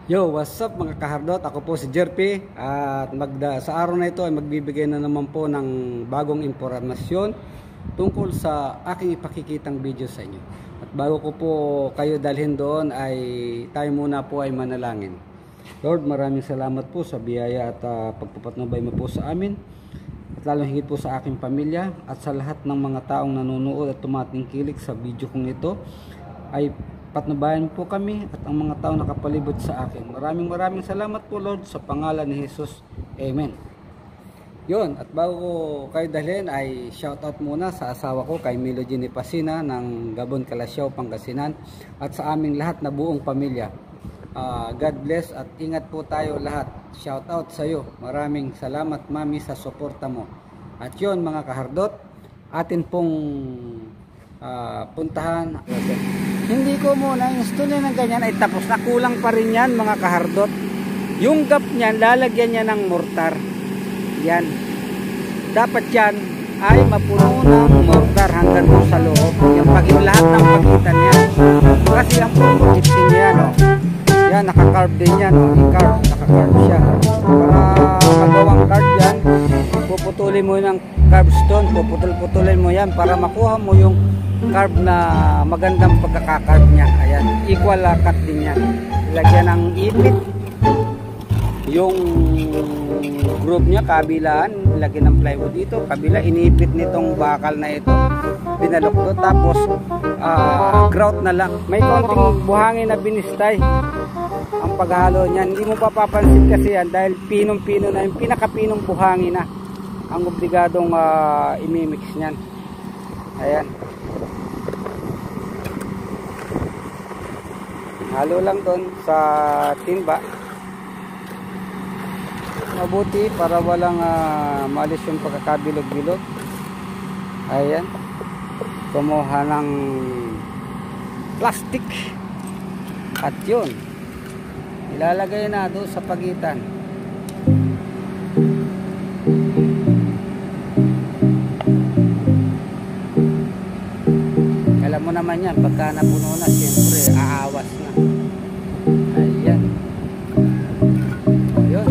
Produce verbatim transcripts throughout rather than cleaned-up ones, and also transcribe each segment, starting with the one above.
Yo, what's up mga kahardot? Ako po si Jerpy at magda, sa araw na ito ay magbibigay na naman po ng bagong impormasyon tungkol sa aking ipakikitang video sa inyo. At bago ko po kayo dalhin doon ay tayo muna po ay manalangin. Lord, maraming salamat po sa biyaya at uh, pagpapatnubay mo po sa amin at lalong higit po sa aking pamilya at sa lahat ng mga taong nanonood at tumatingkilik sa video kong ito ay patnubayan po kami at ang mga tao nakapalibot sa akin. Maraming maraming salamat po Lord sa pangalan ni Jesus. Amen. Yun, at bago ko kayo dalhin ay shoutout muna sa asawa ko kay Milo Jenny Pasina ng Gabon, Calasiao, Pangasinan at sa aming lahat na buong pamilya. Uh, God bless at ingat po tayo lahat. Shoutout sa iyo. Maraming salamat mami sa suporta mo. At yun mga kahardot, atin pong uh, puntahan. Hindi ko muna install ng ganyan ay tapos na, kulang pa rin yan mga kahardot. Yung gap niyan lalagyan niya ng mortar. Yan. Dapat yan ay mapuno ng mortar hanggang doon sa loob. Yung paging lahat ng pagitan niya. Kasi ang project niya no. Yan, naka-carve din yan no. I-carve, naka-carve siya. Para magawang carve yan, puputulin mo yung carve stone, puputol-putulin mo yan para makuha mo yung carve na magandang pagkakakarve niya. Ayan, equal uh, cut din niya. Lagyan ng ipit yung group niya, kabilaan lagyan ng plywood dito, kabila inipit nitong bakal na ito, binalok doon, tapos uh, grout na lang. May konting buhangin na binistay ang paghalo niyan. Hindi mo papapansin kasi yan dahil pinong-pino na, yung pinakapinong buhangin na ang obligadong uh, imimix niyan. Ayan, halo lang doon sa timba, mabuti para walang uh, maalis yung pagkakabilog-bilog. Ayan, kumuha ng plastic at yun ilalagay na doon sa pagitan. Alam mo naman yan, pagka napuno na siyempre aawas na. Ayan, ayun.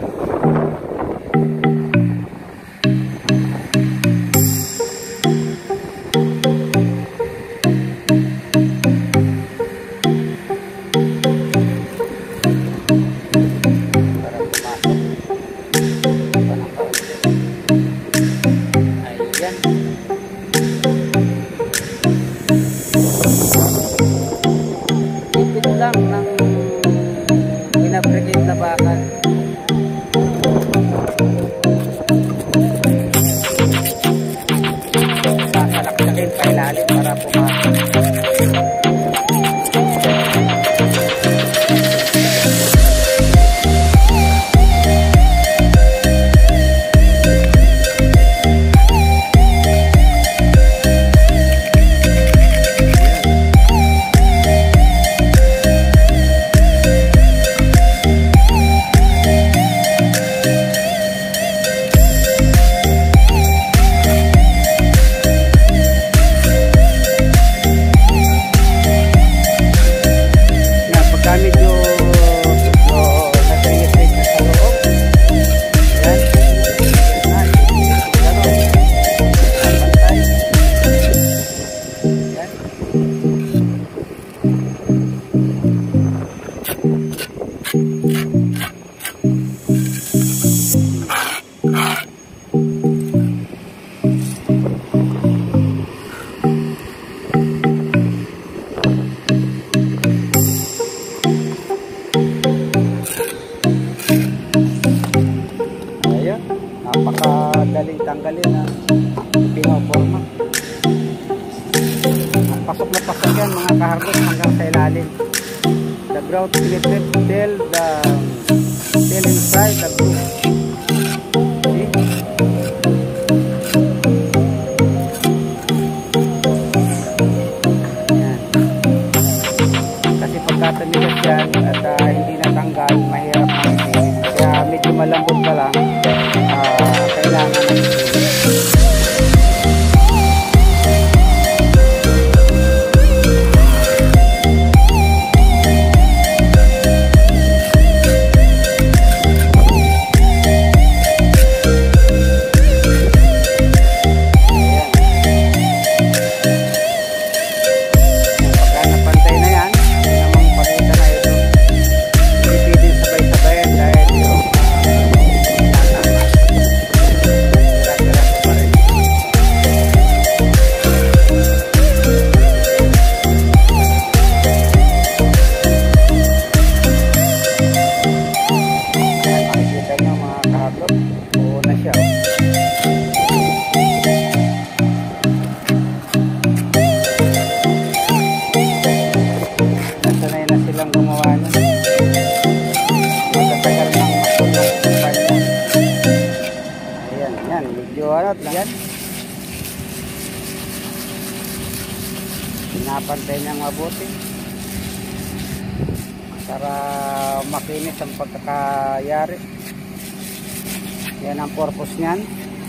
Lang ng pinabrigate na bakal. Sasalaksakin pa ilalim para pumasok. Napakadaling tanggalin na pinoforma. Pasok na pasok yan mga kahardot hanggang sa ilalim. The grout filtered till the till inside the groove. See? Yan. Kasi pagkatanigas yan at uh, hindi natanggal, mahirap makikita. Kaya medyo malambot pa lang. Uh, kailangan pinapantay niyang mabuti para makinis ang pagkakayari. Yan ang purpose niyan.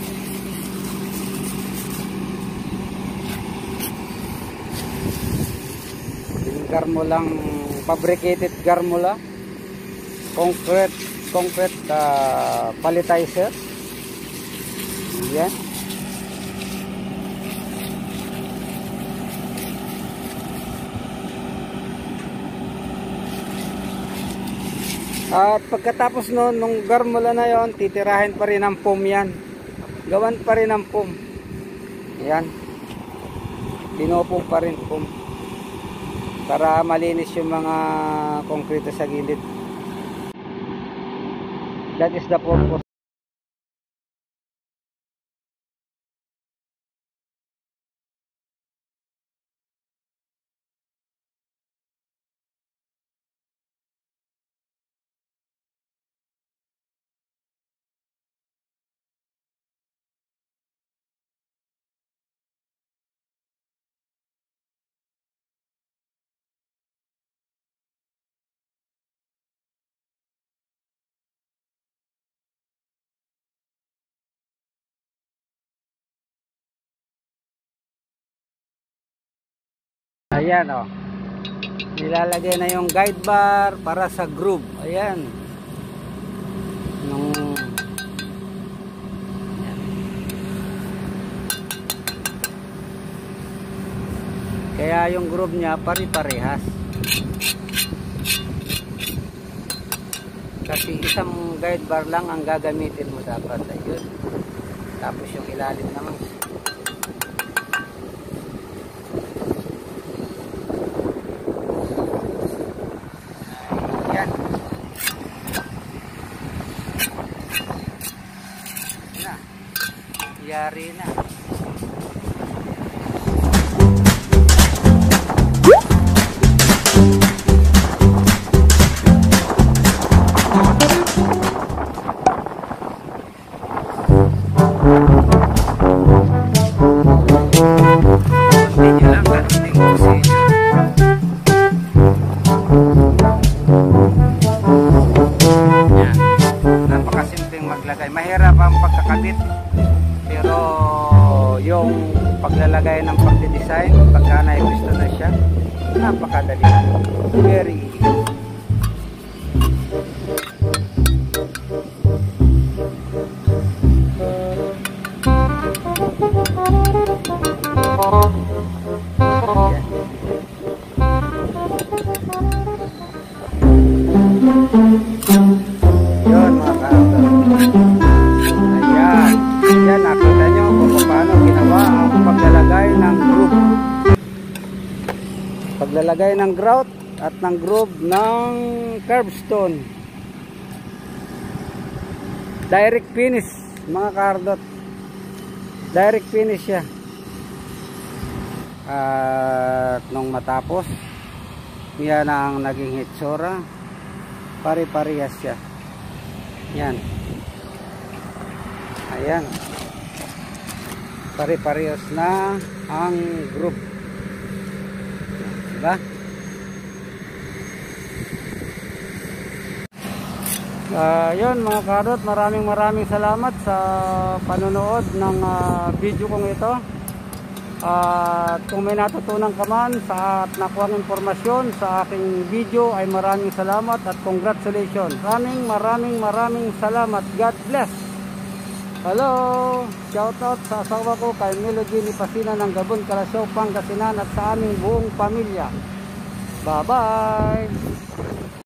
Yung garmulang fabricated garmula, concrete concrete uh, palletizer. Yan. At pagkatapos nun, nung garmula na yon, titirahin pa rin ang foam yan. Gawan pa rin ang foam. Yan. Pinopong pa rin foam. Para malinis yung mga konkrito sa gilid. That is the purpose. Ayan o. Oh. Nilalagay na yung guide bar para sa groove. Ayan. Nung ayan. Kaya yung groove niya pari-parehas. Kasi isang guide bar lang ang gagamitin mo dapat. Ayun. Tapos yung ilalim naman. Yari na. Napakasimpleng maglagay. Mahirap ang pagkakabit. Pero yung paglalagay ng pagdidesign, pagka na-gusto na siya, napakadali. Very easy. Yun mga ka-auto. Ayan. Yan, nakita nyo kung paano ginawa ang paglalagay ng groove. Paglalagay ng grout at ng groove ng curbstone. Direct finish, mga kardot. Direct finish siya. At nung matapos, yan ang naging hitsura. Pari-parehas siya. Yan. Ayan. Pare-parehas na ang group. Diba? Uh, yun mga karot, maraming maraming salamat sa panonood ng uh, video kong ito. At uh, kung may natutunan ka man sa at nakuhang informasyon sa aking video ay maraming salamat at congratulations. Maraming maraming maraming salamat. God bless. Hello, shout out sa asawa ko kay Melody Lipasina ng Gabon, Kalasyaw, Pangasinan at sa aming buong pamilya. Bye bye.